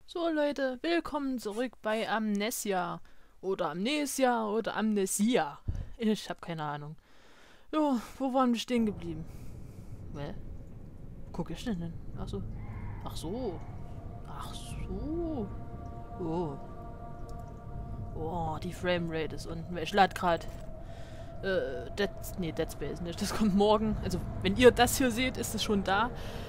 So Leute, willkommen zurück bei Amnesia. Oder Amnesia oder Amnesia. Ich hab keine Ahnung. Jo, wo waren wir stehen geblieben? Hä? Wo guck ich denn hin? Ach so. Ach so. Ach so. Oh. Oh, die Framerate ist unten. Ich lade gerade Dead Space nicht. Das kommt morgen. Also, wenn ihr das hier seht, ist es schon da.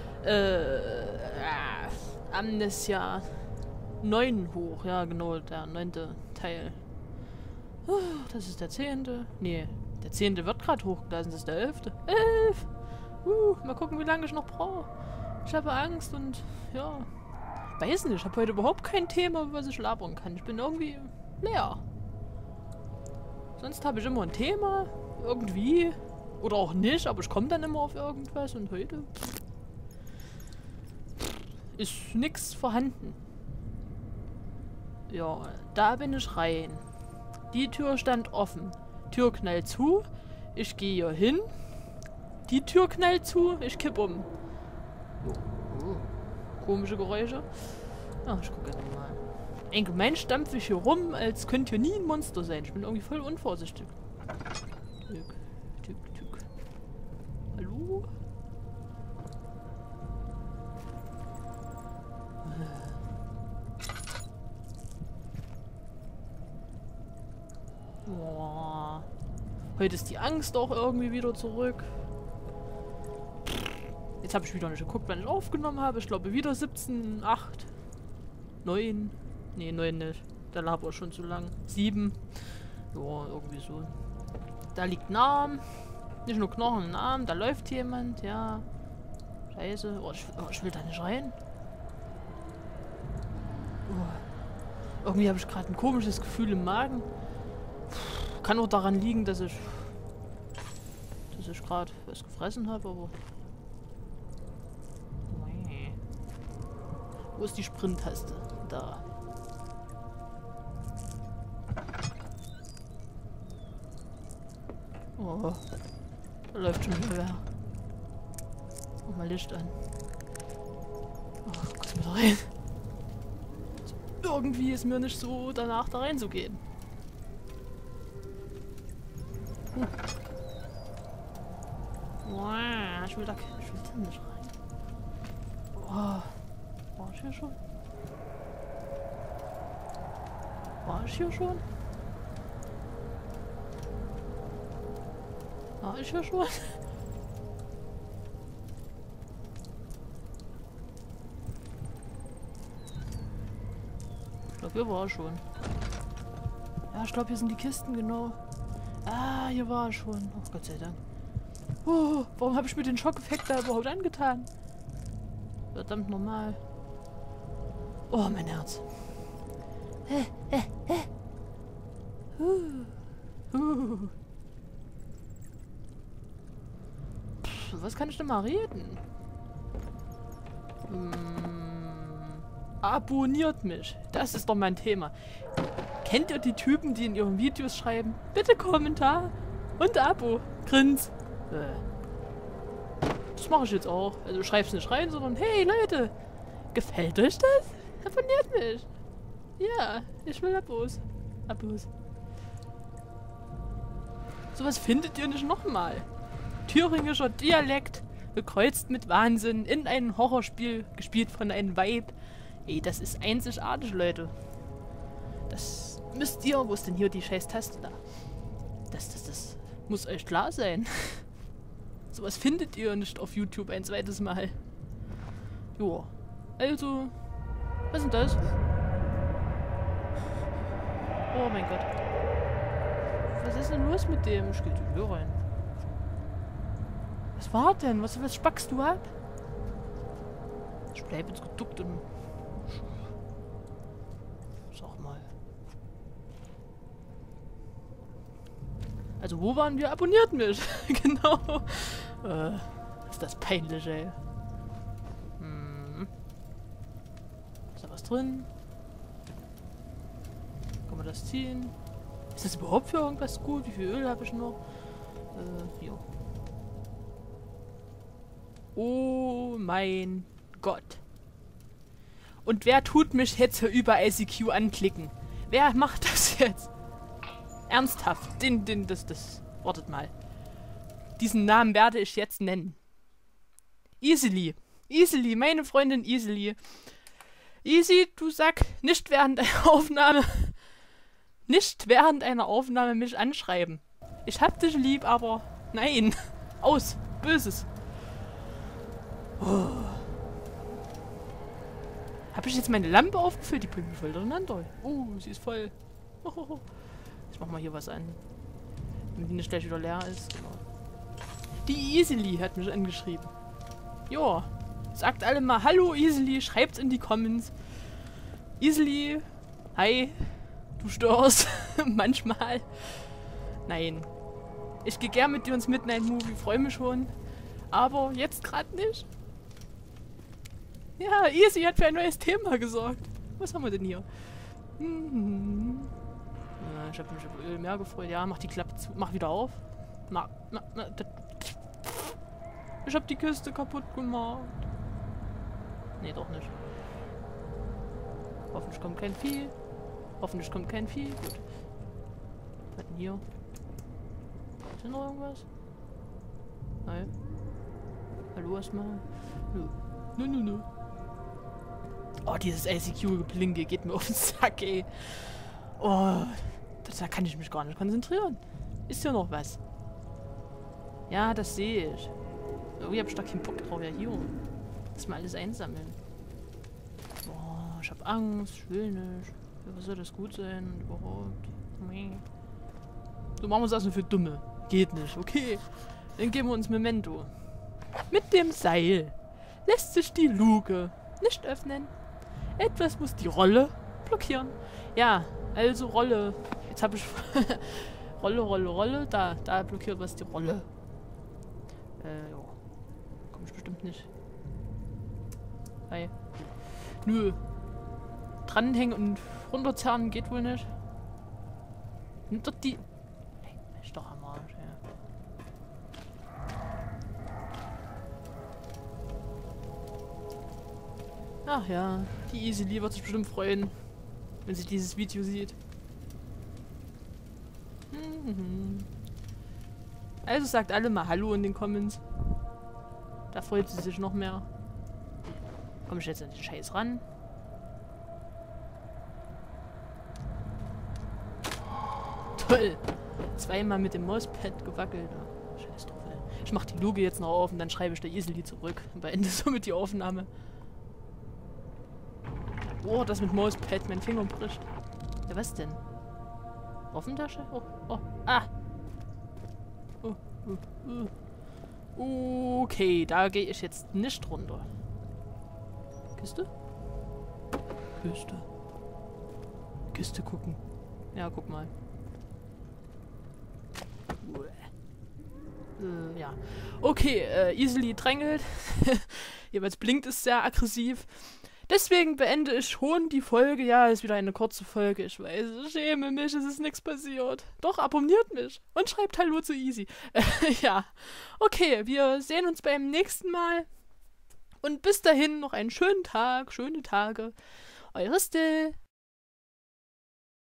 Amnesia 9 hoch. Ja, genau, der 9. Teil. Das ist der 10. Nee, der 10. wird gerade hochgeladen. Das ist der 11. 11! Mal gucken, wie lange ich noch brauche. Ich habe Angst und ja. Weiß nicht, ich habe heute überhaupt kein Thema, über was ich labern kann. Ich bin irgendwie leer. Sonst habe ich immer ein Thema. Irgendwie. Oder auch nicht, aber ich komme dann immer auf irgendwas und heute ist nichts vorhanden. Ja, da bin ich rein. Die Tür stand offen. Tür knallt zu. Ich gehe hier hin. Die Tür knallt zu. Ich kipp um. Komische Geräusche. Ach, ich gucke einfach mal. Allgemein stampfe ich hier rum, als könnte hier nie ein Monster sein. Ich bin irgendwie voll unvorsichtig. Tück. Hallo? Boah. Heute ist die Angst auch irgendwie wieder zurück. Jetzt habe ich wieder nicht geguckt, wann ich aufgenommen habe. Ich glaube wieder 17, 8, 9. Nee, 9 nicht. Da laber ich schon zu lang. 7. Ja, irgendwie so. Da liegt ein Arm. Nicht nur Knochen, ein Arm. Da läuft jemand, ja. Scheiße. Oh, ich will da nicht rein. Oh. Irgendwie habe ich gerade ein komisches Gefühl im Magen. Kann auch daran liegen, dass ich gerade was gefressen habe, aber... Wo ist die Sprint-Taste? Da. Oh, da läuft schon wieder wer. Mach mal Licht an. Oh, guck mal da rein. Irgendwie ist mir nicht so danach, da reinzugehen. Wow, ich will da nicht rein. Oh, war ich hier schon? War ich hier schon? War ich hier schon? Ich glaube, hier war ich schon. Ja, ich glaube, hier sind die Kisten, genau. Ah, hier war ich schon. Oh, Gott sei Dank. Oh, warum habe ich mir den Schockeffekt da überhaupt angetan? Verdammt normal. Oh, mein Herz. Was kann ich denn mal reden? Abonniert mich. Das ist doch mein Thema. Kennt ihr die Typen, die in ihren Videos schreiben, bitte Kommentar und Abo? Grins. Das mache ich jetzt auch. Also schreib's nicht rein, sondern hey Leute, gefällt euch das? Abonniert mich. Ja, ich will Abos. Sowas findet ihr nicht nochmal. Thüringischer Dialekt, gekreuzt mit Wahnsinn, in einem Horrorspiel, gespielt von einem Weib. Ey, das ist einzigartig, Leute. Das müsst ihr, wo ist denn hier die scheiß Taste da? Das muss euch klar sein. Sowas findet ihr nicht auf YouTube ein zweites Mal. Joa. Also, was ist denn das? Oh mein Gott. Was ist denn los mit dem? Ich geh zur Tür rein. Was war denn? Was spackst du ab? Ich bleib jetzt geduckt und... Sag mal. Also wo waren wir? Abonniert mich. Genau. Ist das peinlich, ey. Ist da was drin? Kann man das ziehen? Ist das überhaupt für irgendwas gut? Wie viel Öl habe ich noch? Hier. Oh mein Gott. Und wer tut mich jetzt hier über ICQ anklicken? Wer macht das jetzt? Ernsthaft. Wartet mal. Diesen Namen werde ich jetzt nennen. Easily. Easily, meine Freundin Easily. Easy, du Sack, nicht während einer Aufnahme. Nicht während einer Aufnahme mich anschreiben. Ich hab dich lieb, aber nein. Aus. Böses. Oh. Habe ich jetzt meine Lampe aufgefüllt? Die bringt mich voll durcheinander. Oh, sie ist voll. Oh. Ich mach mal hier was an. Damit die nicht gleich wieder leer ist. Genau. Die Easily hat mich angeschrieben. Joa. Sagt alle mal Hallo Easily, schreibt's in die Comments. Easily, hi. Du störst. Manchmal. Nein. Ich gehe gern mit dir ins Midnight Movie, freue mich schon. Aber jetzt gerade nicht. Ja, Easy hat für ein neues Thema gesorgt. Was haben wir denn hier? Ja, ich habe mich über Öl mehr gefreut. Ja, mach die Klappe zu. Mach wieder auf. Ich habe die Kiste kaputt gemacht. Nee, doch nicht. Hoffentlich kommt kein Vieh. Hoffentlich kommt kein Vieh. Gut. Was denn hier? Ist hier noch irgendwas? Nein. Hallo erstmal. Nö. Oh, dieses ICQ-Geblinke geht mir auf den Sack, ey. Oh, da kann ich mich gar nicht konzentrieren. Ist hier noch was? Ja, das sehe ich. Irgendwie hab ich da keinen Bock drauf. Ja, hier. Lass mal alles einsammeln. Oh, ich hab Angst. Ich will nicht. Ja, was soll das gut sein? Überhaupt? Nee. So machen wir es also für Dumme. Geht nicht. Okay. Dann geben wir uns Memento. Mit dem Seil lässt sich die Luke nicht öffnen. Etwas muss die Rolle blockieren. Ja, also Rolle. Jetzt habe ich... Rolle. Da blockiert was die Rolle. Ja. Komm ich bestimmt nicht. Hi. Nö. Dranhängen und runterzerren geht wohl nicht. Nimm doch die... Hey, ist doch am Arsch, ja. Ach ja, die Easily wird sich bestimmt freuen, wenn sie dieses Video sieht. Also sagt alle mal Hallo in den Comments. Da freut sie sich noch mehr. Komm ich jetzt an den Scheiß ran? Toll! Zweimal mit dem Mauspad gewackelt. Oh, Scheiß drauf, ey. Ich mach die Luke jetzt noch auf und dann schreibe ich der Easily zurück. Und beende somit die Aufnahme. Oh, das mit Mauspad, mein Finger bricht. Ja, was denn? Offentasche? Oh, ah! Okay, da gehe ich jetzt nicht runter. Kiste? Kiste gucken. Ja, guck mal. Ja. Okay, Easily drängelt. Jeweils blinkt es sehr aggressiv. Deswegen beende ich schon die Folge. Ja, ist wieder eine kurze Folge. Ich weiß, ich schäme mich, es ist nichts passiert. Doch, abonniert mich und schreibt Hallo zu Easy. Ja, okay, wir sehen uns beim nächsten Mal. Und bis dahin noch einen schönen Tag, schöne Tage. Eure Still.